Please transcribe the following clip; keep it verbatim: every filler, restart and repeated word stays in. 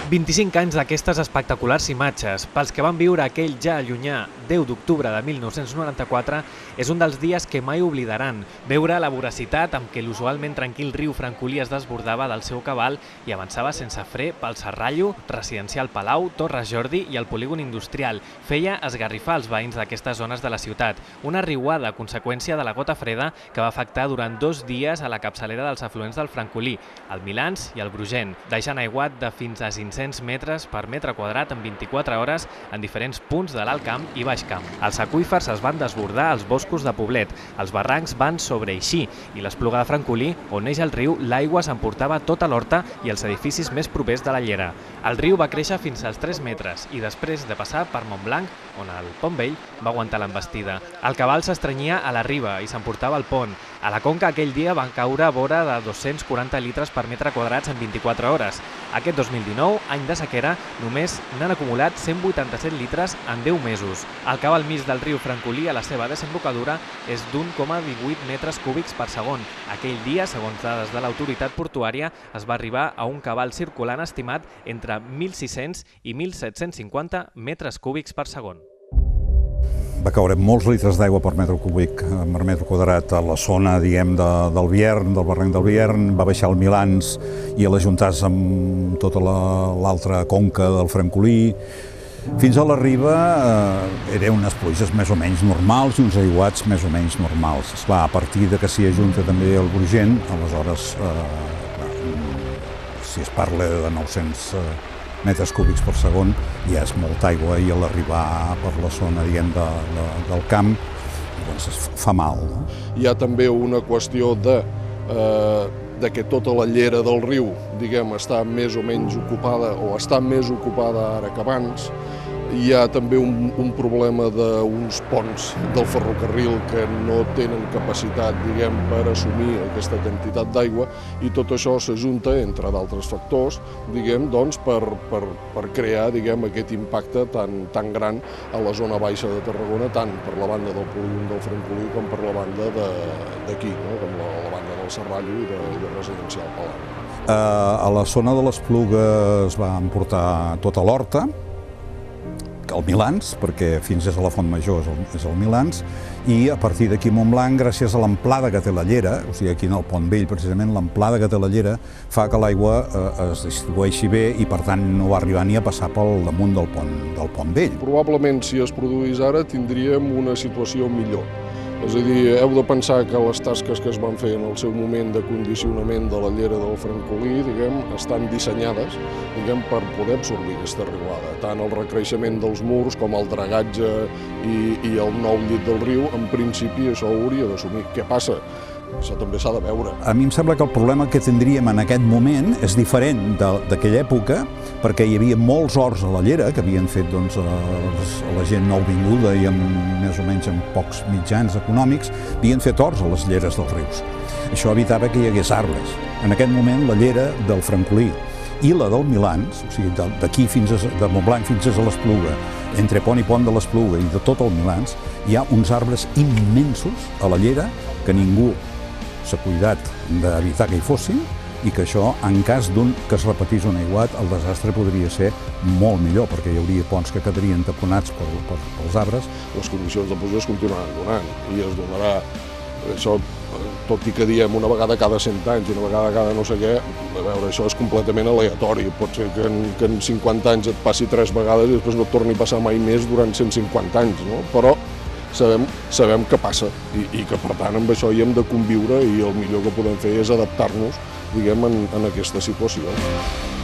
vint-i-cinc anys d'aquestes espectaculars imatges. Pels que van viure aquell ja llunyà deu d'octubre de mil nou-cents noranta-quatre, és un dels dies que mai oblidaran. Veure la voracitat amb què l'usualment tranquil riu Francolí es desbordava del seu cabal i avançava sense fre pel Serrallo, Residencial Palau, Torres Jordi i el polígon industrial. Feia esgarrifar els veïns d'aquestes zones de la ciutat. Una riuada a conseqüència de la gota freda que va afectar durant dos dies a la capçalera dels afluents del Francolí, el Milans i el Brugent, deixant aiguat de fins a cinc-cents metres per metre quadrat en vint-i-quatre hores en diferents punts de l'Alt Camp i Baix Camp. Els aqüífers es van desbordar als boscos de Poblet, els barrancs van sobreeixir i l'Espluga de Francolí, on neix el riu, l'aigua s'emportava tota l'horta i els edificis més propers de la llera. El riu va créixer fins als tres metres i després de passar per Montblanc, on el Pont Vell va aguantar l'envestida. El cabal s'estrenyia a la riba i s'emportava el pont. A la conca aquell dia van caure vora de dos-cents quaranta litres per metre quadrats en vint-i-quatre hores. Aquest dos mil dinou, any de sequera, només n'han acumulat cent vuitanta-set litres en deu mesos. El cabal mig del riu Francolí a la seva desembocadura és d'un coma divuit metres cúbics per segon. Aquell dia, segons dades de l'autoritat portuària, es va arribar a un cabal circulant estimat entre mil sis-cents i mil set-cents cinquanta metres cúbics per segon. Va caure molts litres d'aigua per metre cúbic, per metre quadrat a la zona, diguem, de, del Viern, del barranc del Viern, va baixar al Milans i a l'ajuntar-se amb tota l'altra la, conca del Francolí. Fins a la riba eh, eren unes pluges més o menys normals i uns aiguats més o menys normals. Esclar, a partir de que s'hi ajunta també el Brugent, aleshores, eh, si es parla de nou-cents metres cúbics per segon, ja és molta aigua i a l'arribar per la zona, diguem, de, de, del camp, doncs es fa mal. No? Hi ha també una qüestió de, eh, de que tota la llera del riu, diguem, està més o menys ocupada o està més ocupada ara que abans. Hi ha també un, un problema d'uns ponts del ferrocarril que no tenen capacitat, diguem, per assumir aquesta quantitat d'aigua i tot això s'ajunta, entre d'altres factors, diguem, doncs, per, per, per crear, diguem, aquest impacte tan, tan gran a la zona baixa de Tarragona, tant per la banda del polígon del Francolí com per la banda d'aquí, no? Com la, la banda del Serrallo i de, de Residencial Palau. Uh, a la zona de l'Espluga es va emportar tota l'horta, el Milans, perquè fins és a la Font Major és el, és el Milans, i a partir d'aquí Montblanc, gràcies a l'amplada que té la llera, o sigui, aquí en el Pont Vell, precisament, l'amplada que té la llera fa que l'aigua eh, es distribueixi bé i, per tant, no va arribar ni a passar pel damunt del pont, del Pont Vell. Probablement, si es produís ara, tindríem una situació millor. És a dir, heu de pensar que les tasques que es van fer en el seu moment de condicionament de la llera del Francolí, diguem, estan dissenyades, diguem, per poder absorbir aquesta riuada. Tant el recreixement dels murs com el dragatge i, i el nou llit del riu, en principi això ho hauria d'assumir. Què passa? Això també s'ha de veure. A mi em sembla que el problema que tindríem en aquest moment és diferent d'aquella època, perquè hi havia molts horts a la llera que havien fet doncs, a la gent nouvinguda i amb, més o menys amb pocs mitjans econòmics, havien fet horts a les lleres dels rius. Això evitava que hi hagués arbres. En aquest moment la llera del Francolí i la del Milans, o sigui, d'aquí fins a, de Montblanc fins a l'Espluga, entre Pont i Pont de l'Espluga i de tot el Milans, hi ha uns arbres immensos a la llera que ningú s'ha cuidat d'evitar que hi fossin i que això, en cas d'un que es repetís un aiguat, el desastre podria ser molt millor, perquè hi hauria ponts que quedarien taponats per, per, pels arbres. Les condicions de pluja es continuaran donant i es donarà, això, tot i que diem una vegada cada cent anys, una vegada cada no sé què, a veure, això és completament aleatori. Pot ser que en, que en cinquanta anys et passi tres vegades i després no et torni a passar mai més durant cent cinquanta anys, no? Però sabem, sabem què passa i, i que, per tant, amb això hi hem de conviure i el millor que podem fer és adaptar-nos, diguem, en, en aquesta situació.